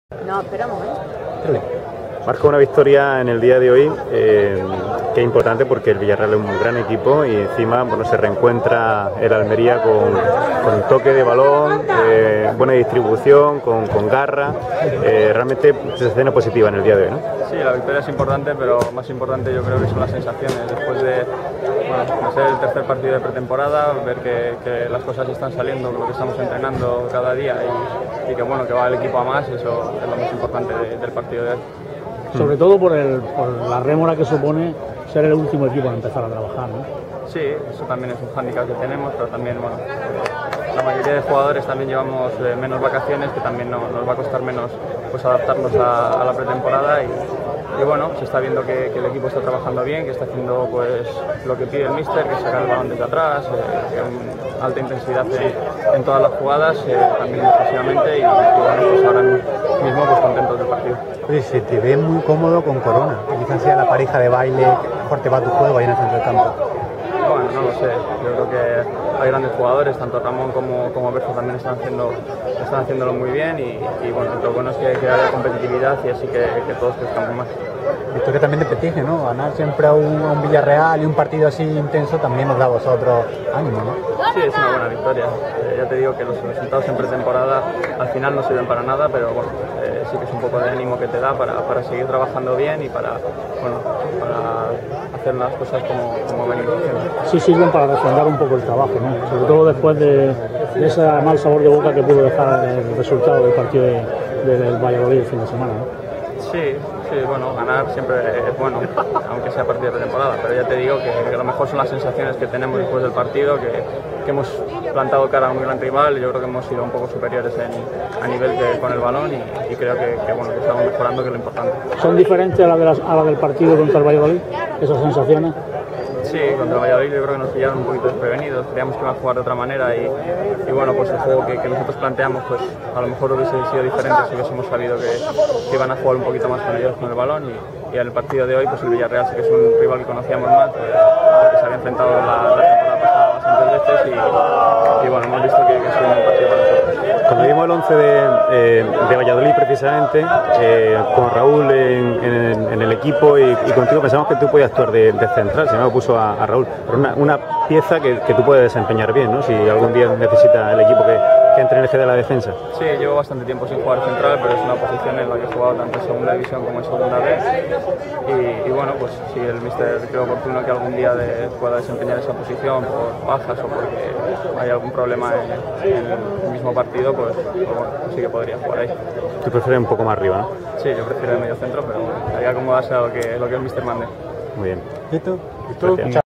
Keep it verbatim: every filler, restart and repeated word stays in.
No, espera un momento. Marca una victoria en el día de hoy eh, que es importante porque el Villarreal es un gran equipo y encima bueno, se reencuentra el Almería con, con toque de balón, eh, buena distribución, con, con garra, eh, realmente sensación positiva en el día de hoy, ¿no? Sí, la victoria es importante, pero más importante yo creo que son las sensaciones. Después de, bueno, de ser el tercer partido de pretemporada, ver que, que las cosas están saliendo, lo que estamos entrenando cada día y, y que bueno que va el equipo a más, eso es lo más importante de, del partido de hoy. Sobre todo por, el, por la rémora que supone ser el último equipo en empezar a trabajar, ¿no? Sí, eso también es un hándicap que tenemos, pero también, bueno, la mayoría de jugadores también llevamos eh, menos vacaciones, que también no, nos va a costar menos pues, adaptarnos a, a la pretemporada y, y bueno, se está viendo que, que el equipo está trabajando bien, que está haciendo pues lo que pide el míster, que es sacar el balón desde atrás, eh, que un, alta intensidad en, en todas las jugadas, eh, también defensivamente y, y bueno, pues ahora mismo pues contentos del partido. Oye, se te ve muy cómodo con Corona, quizás sea la pareja de baile que mejor te va tu juego ahí en el centro del campo. Bueno, no lo sé, yo creo que hay grandes jugadores, tanto Ramón como, como Berzo también están, haciendo, están haciéndolo muy bien y, y bueno, lo bueno es que, que haya competitividad y así que, que todos crezcamos más. Victoria también de prestigio, ¿no? Ganar siempre a un, a un Villarreal y un partido así intenso también nos da a vosotros ánimo, ¿no? Sí, es una buena victoria. Eh, ya te digo que los resultados en pretemporada al final no sirven para nada, pero bueno, eh, sí que es un poco de ánimo que te da para, para seguir trabajando bien y para, bueno, para hacer las cosas como, como venimos haciendo. Sí sirven para refrendar un poco el trabajo, ¿no? Sobre todo después de, de ese mal sabor de boca que pudo dejar el resultado del partido de, de, del Valladolid el fin de semana, ¿no? Sí, sí, bueno, ganar siempre es bueno, aunque sea partido de temporada, pero ya te digo que, que lo mejor son las sensaciones que tenemos después del partido, que, que hemos plantado cara a un gran rival y yo creo que hemos sido un poco superiores en, a nivel que, con el balón y, y creo que, que, bueno, que estamos mejorando, que es lo importante. ¿Son diferentes a la, de las, a la del partido contra el Valladolid, esas sensaciones? Sí, contra el Valladolid yo creo que nos pillaron un poquito desprevenidos, creíamos que iban a jugar de otra manera y, y bueno, pues el juego que, que nosotros planteamos pues a lo mejor hubiese sido diferente si hubiésemos sabido que, que iban a jugar un poquito más con ellos con el balón y, y en el partido de hoy pues el Villarreal sí que es un rival que conocíamos más pues, porque se había enfrentado la, la temporada pasada bastantes veces y, y bueno, hemos visto que, que es un buen partido para nosotros. Cuando vimos el once de, eh, de Valladolid precisamente, eh, con Raúl en, en, en el equipo y, y contigo pensamos que tú podías actuar de, de central, si no me puso a, a Raúl, pero una, una pieza que, que tú puedes desempeñar bien, ¿no? Si algún día necesita el equipo que, que entre en el eje de la defensa. Sí, llevo bastante tiempo sin jugar central, pero es una posición en la que he jugado tanto en segunda división como en segunda B y, y bueno, pues si el míster cree oportuno que algún día de, pueda desempeñar esa posición por bajas o porque hay algún problema en, en el mismo partido, pues, pues bueno, sí que podría jugar ahí. Tú prefieres un poco más arriba, ¿no? Sí, yo prefiero el medio centro, pero hay que acomodarse a lo que, lo que el míster mande. Muy bien. ¿Listo? ¿Listo?